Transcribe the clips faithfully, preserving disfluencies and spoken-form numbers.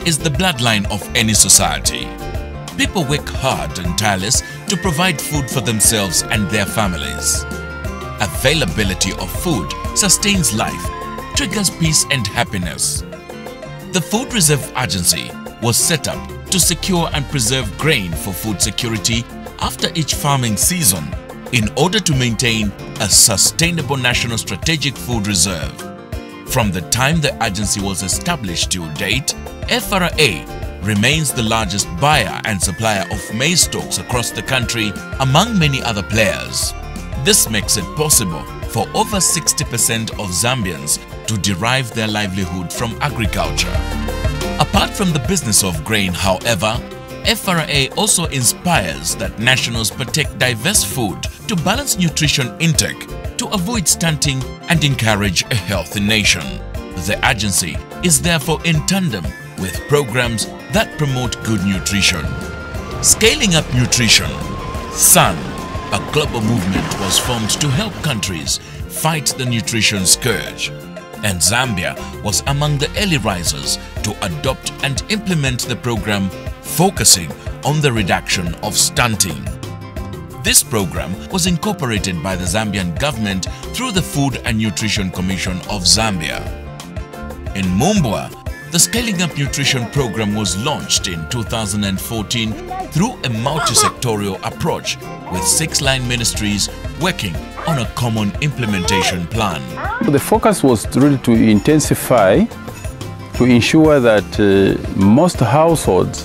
is the bloodline of any society. People work hard and tireless to provide food for themselves and their families. Availability of food sustains life, triggers peace and happiness. The Food Reserve Agency was set up to secure and preserve grain for food security after each farming season in order to maintain a sustainable national strategic food reserve. From the time the agency was established till date, F R A remains the largest buyer and supplier of maize stalks across the country, among many other players. This makes it possible for over sixty percent of Zambians to derive their livelihood from agriculture. Apart from the business of grain, however, F R A also inspires that nationals partake diverse food to balance nutrition intake, to avoid stunting and encourage a healthy nation. The agency is therefore in tandem with programs that promote good nutrition. Scaling up nutrition, S U N, a global movement, was formed to help countries fight the nutrition scourge. And Zambia was among the early risers to adopt and implement the program, focusing on the reduction of stunting. This program was incorporated by the Zambian government through the Food and Nutrition Commission of Zambia. In Mumbwa, the Scaling Up Nutrition program was launched in two thousand fourteen through a multi-sectorial approach with six line ministries working on a common implementation plan. The focus was really to intensify, to ensure that uh, most households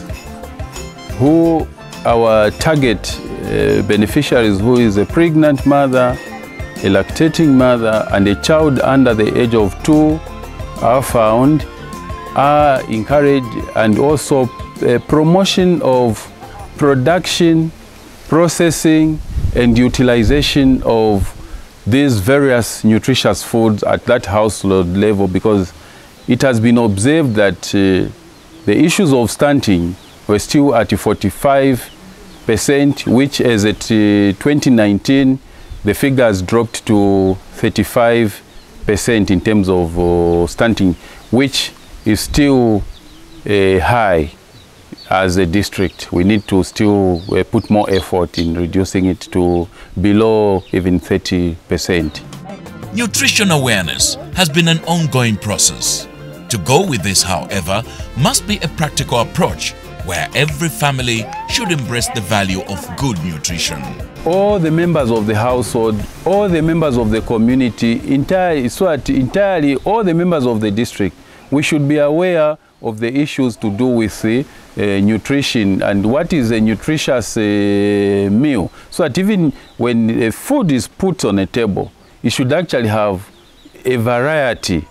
who our target uh, beneficiaries, who is a pregnant mother, a lactating mother, and a child under the age of two, are found, are encouraged, and also uh, promotion of production, processing, and utilization of these various nutritious foods at that household level, because it has been observed that uh, the issues of stunting were still at forty-five percent, which as at uh, twenty nineteen, the figures dropped to thirty-five percent in terms of uh, stunting, which is still uh, high as a district. We need to still uh, put more effort in reducing it to below even thirty percent. Nutrition awareness has been an ongoing process. To go with this, however, must be a practical approach where every family should embrace the value of good nutrition. All the members of the household, all the members of the community, entirely, so that entirely all the members of the district, we should be aware of the issues to do with the uh, nutrition and what is a nutritious uh, meal. So that even when uh, food is put on a table, it should actually have a variety,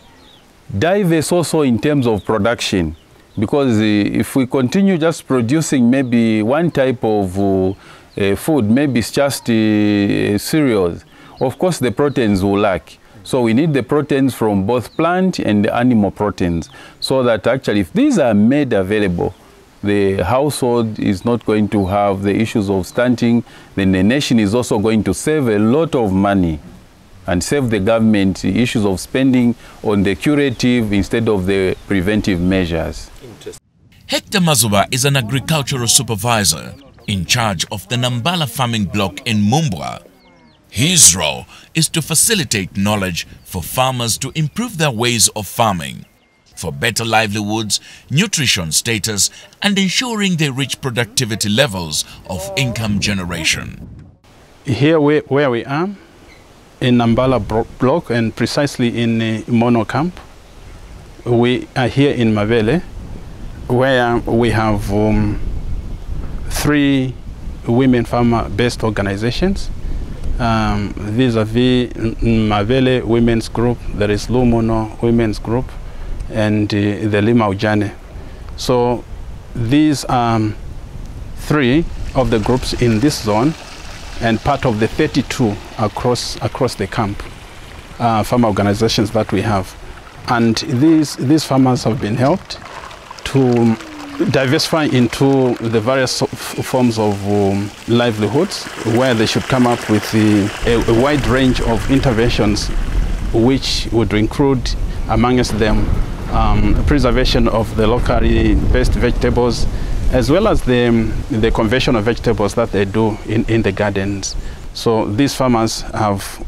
diverse also in terms of production. Because uh, if we continue just producing maybe one type of uh, uh, food, maybe it's just uh, cereals, of course the proteins will lack. So we need the proteins from both plant and animal proteins, so that actually if these are made available, the household is not going to have the issues of stunting, then the nation is also going to save a lot of money and save the government the issues of spending on the curative instead of the preventive measures. Hector Mazuba is an agricultural supervisor in charge of the Nambala farming block in Mumbwa. His role is to facilitate knowledge for farmers to improve their ways of farming, for better livelihoods, nutrition status, and ensuring they reach productivity levels of income generation. Here we, where we are, in Nambala block, and precisely in uh, Mono Camp, we are here in Mavele, where we have um, three women farmer-based organizations. Um, vis-a-vis Mavele Women's Group, there is Lumono Women's Group, and uh, the Lima Ujane. So these are um, three of the groups in this zone, and part of the thirty-two across across the camp, uh, farmer organizations that we have. And these, these farmers have been helped to diversify into the various forms of um, livelihoods, where they should come up with the, a, a wide range of interventions, which would include amongst them um, preservation of the locally based vegetables, as well as the, the conventional vegetables that they do in, in the gardens. So these farmers have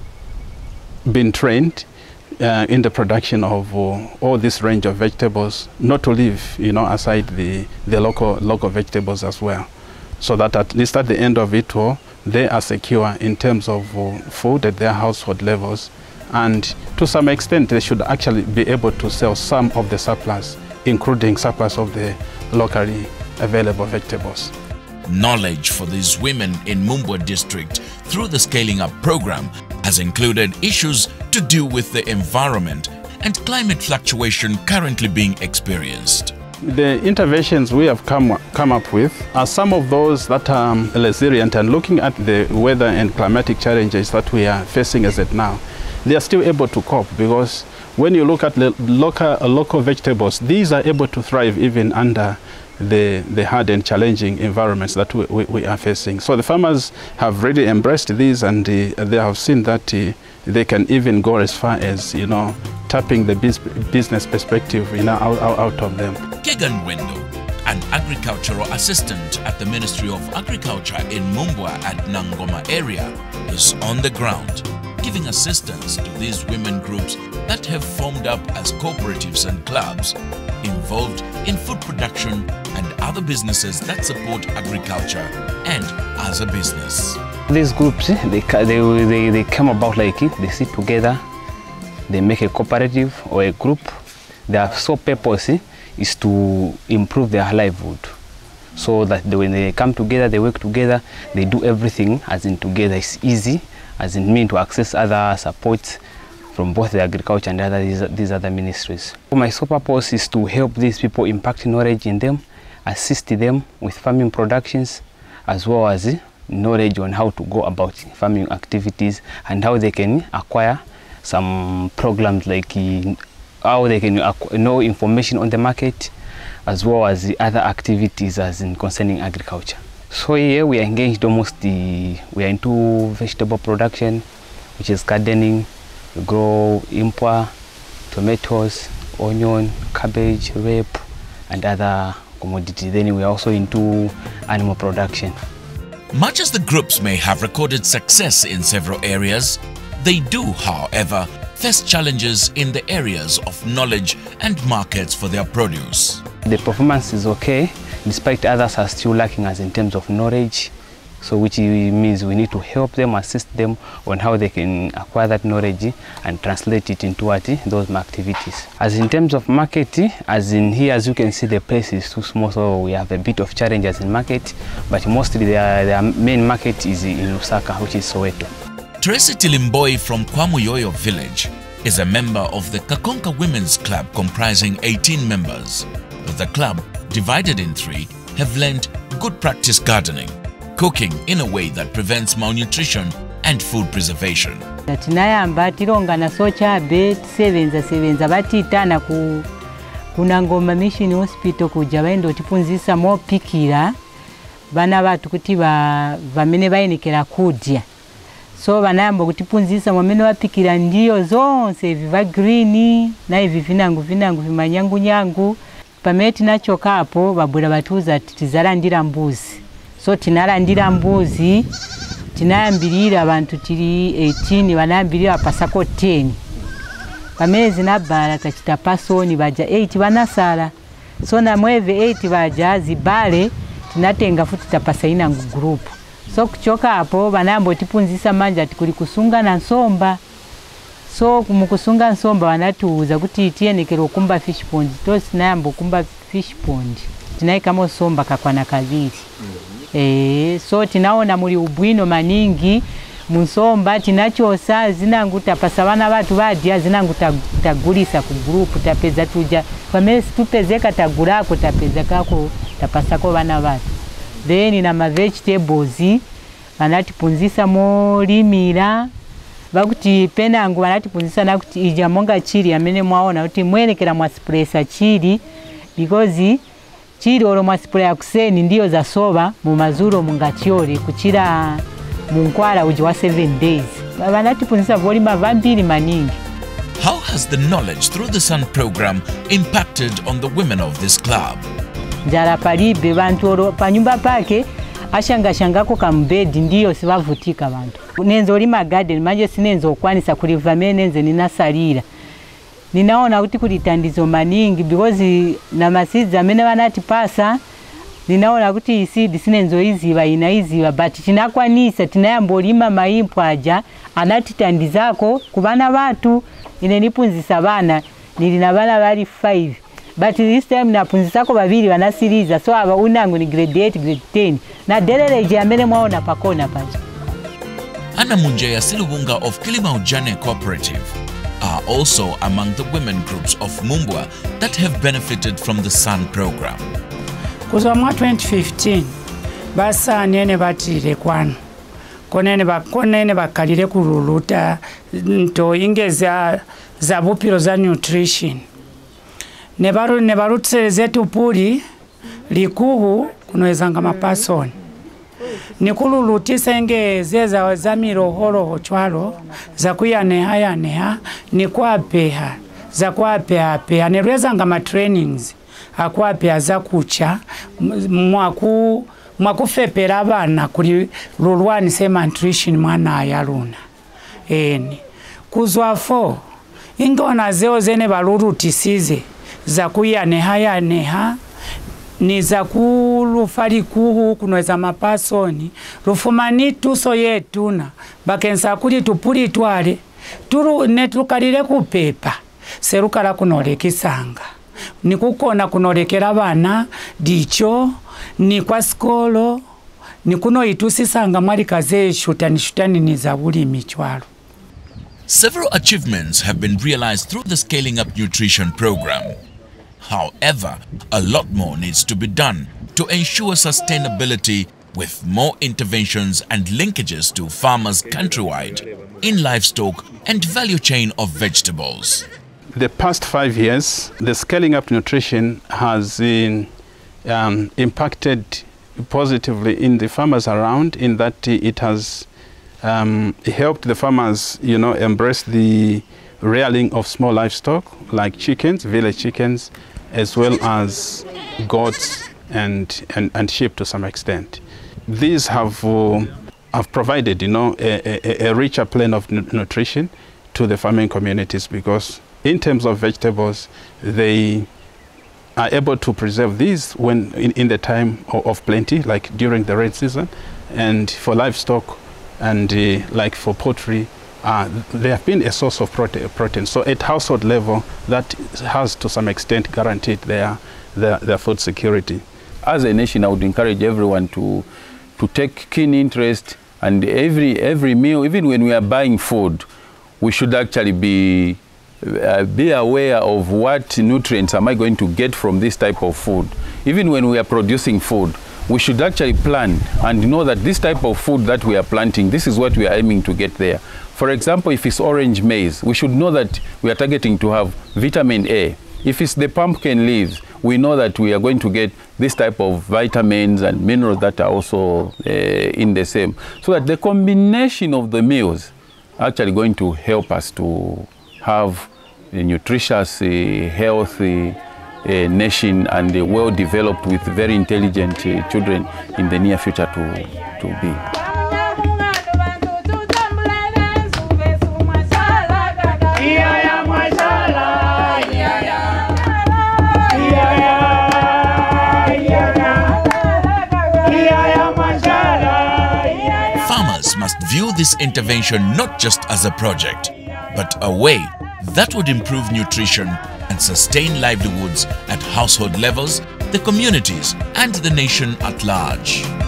been trained uh, in the production of uh, all this range of vegetables, not to leave, you know, aside the, the local, local vegetables as well. So that at least at the end of it all, they are secure in terms of uh, food at their household levels. And to some extent, they should actually be able to sell some of the surplus, including surplus of the locally available vegetables. Knowledge for these women in Mumbwa district through the Scaling Up program has included issues to do with the environment and climate fluctuation currently being experienced. The interventions we have come, come up with are some of those that are resilient, and looking at the weather and climatic challenges that we are facing as of now, they are still able to cope, because when you look at the local, uh, local vegetables, these are able to thrive even under the, the hard and challenging environments that we, we, we are facing. So the farmers have really embraced these, and uh, they have seen that uh, they can even go as far as, you know, tapping the biz business perspective, you know, out, out, out of them. Kegan Wendo, an agricultural assistant at the Ministry of Agriculture in Mumbwa at Nangoma area, is on the ground, giving assistance to these women groups that have formed up as cooperatives and clubs involved in food production and other businesses that support agriculture and as a business. These groups, they, they, they, they come about like it, they sit together, they make a cooperative or a group. Their sole purpose is to improve their livelihood. So that they, when they come together, they work together, they do everything as in together. It's easy, as in mean to access other supports from both the agriculture and other, these, these other ministries. So my sole purpose is to help these people impact knowledge in them, assist them with farming productions, as well as knowledge on how to go about farming activities and how they can acquire some programs like how they can know information on the market, as well as the other activities as in concerning agriculture. So here we are engaged almost the, we are into vegetable production, which is gardening. We grow impwa, tomatoes, onion, cabbage, rape, and other commodities. Then we are also into animal production. Much as the groups may have recorded success in several areas, they do, however, face challenges in the areas of knowledge and markets for their produce. The performance is okay, despite others are still lacking as in terms of knowledge, so which means we need to help them, assist them on how they can acquire that knowledge and translate it into what, those activities. As in terms of market, as in here, as you can see, the place is too small, so we have a bit of challenges in market, but mostly their, their main market is in Lusaka, which is Soweto. Tracy Tilimboi from Kwamuyoyo village is a member of the Kakonka Women's Club comprising eighteen members. The club, divided in three, have learned good practice gardening, cooking in a way that prevents malnutrition and food preservation. Tinayamba tilonga na socha be sevenza sevenza batitana ku kunangoma mission hospital kuja baendo tipunzisa mo pikira bana batu kuti ba bamene bayinekera kudya. So banayamba kutipunzisa mwamene wapikira ndiyo zonse viva green na hivi vinangu vinangu vimanyangu nyangu. Pamene tinachoka apo babwera batuza tizalandira mbuzi. So tinalandira mbuzi, tinayambirira abantu tiri eighteen, banayambirira pasako ten. Pamene zinabala tachita pasoni baja eight banasala. So na mweve eight baja zibale tinatenga futi tapasa inangu group. So kuchoka hapo banambo tipunzisa manja tikuli kusunga na nsomba. So kumukusunga nsomba wanatuuza kuti tiyenekero kumba fish pond. Tosi nayambo kumba fish pond. Tinaika mo somba kakwana kaviri. Mm -hmm. Eh, so tinaona muri ubwino maningi munsomba tinachosa zinangu tapasa bana batu badia zinangu tagulisa ku group tapeza tuja. Pamene tupezeka tagulako tapeza kako tapasa ko bana batu. Then na ma vegetables banatipunzisa mo limira bakuti penangu banatipunzisa nakuti ija monga chiri amene mwaona kuti mwenekera mwa spresa chiri because chiri oro mwa spray kuseni ndiyo za soba mu mazuro mungachiori kuchira munkwala uji wa seven days banatipunzisa volima vambiri maningi. How has the knowledge through the Sun program impacted on the women of this club? Jara palibe bantu olo panyumba pake ashanga shangako kambedi ndiyo sibavutika bantu. Nenzo lima garden manje sinenzo okwanisa kulivame nenze ninasalira. Ninaona kuti kulitandizo maningi because na masizi amene banati pasa ninaona kuti isidi sinenzo iziba ina iziba but tinakwanisa tinayambo lima maimpo aja anatitandizako kubana batu ine nipunzisa bana nilina bana bali five but this time napunzisako babiri banasiriza so aba unangu ni grade eight grade ten na deleleje amene mwaona pakona paja. Anna Munjaya Silubunga of Kilimaujane Cooperative are also among the women groups of Mumbwa that have benefited from the Sun program. Kuzo mwa twenty fifteen basa nene batire kwano konene bakonene bakalire kululuta nto ingeza za bupiro za nutrition ne baru ne barutse zetu puli likuhu kunowezanga mapasoni nikululutisa ngeze za zamiro holo hochwalo za kuyaneha yaneha ni kwapeha za kwapeha peha nerwezanga ma trainings akwapeha za kucha mwaku mwakufepera abana kuri lulwani sema nutrition mwana ayaluna eni kuzwa fo ingona zeo zene balurutisize za kuyaneha yaneha ni za kulufali kuhu kunweza mapasoni rufumani tuso yetuna bakensa kuli tupuli twale turu netukalire kupepa serukala kunolekisanga nikukona kunolekera bana dicho ni kwa skolo ni kuno itusisanga mwali kaze shutani shutani ni za buli michwalo. Several achievements have been realized through the Scaling Up Nutrition program. However, a lot more needs to be done to ensure sustainability with more interventions and linkages to farmers countrywide in livestock and value chain of vegetables. The past five years, the Scaling Up Nutrition has been, um, impacted positively in the farmers around, in that it has um, helped the farmers, you know, embrace the rearing of small livestock like chickens, village chickens, as well as goats and, and, and sheep to some extent. These have, uh, have provided, you know, a, a, a richer plan of nu nutrition to the farming communities, because in terms of vegetables, they are able to preserve these when in, in the time of, of plenty, like during the rain season, and for livestock and uh, like for poultry, uh, they have been a source of prote protein. So at household level, that has to some extent guaranteed their, their, their food security. As a nation, I would encourage everyone to, to take keen interest, and every, every meal, even when we are buying food, we should actually be Uh, be aware of what nutrients am I going to get from this type of food. Even when we are producing food, we should actually plan and know that this type of food that we are planting, this is what we are aiming to get there. For example, if it's orange maize, we should know that we are targeting to have vitamin A. If it's the pumpkin leaves, we know that we are going to get this type of vitamins and minerals that are also uh, in the same. So that the combination of the meals are actually going to help us to have a nutritious, uh, healthy uh, nation, and uh, well developed with very intelligent uh, children in the near future to, to be. Farmers must view this intervention not just as a project, but a way that would improve nutrition and sustain livelihoods at household levels, the communities, and the nation at large.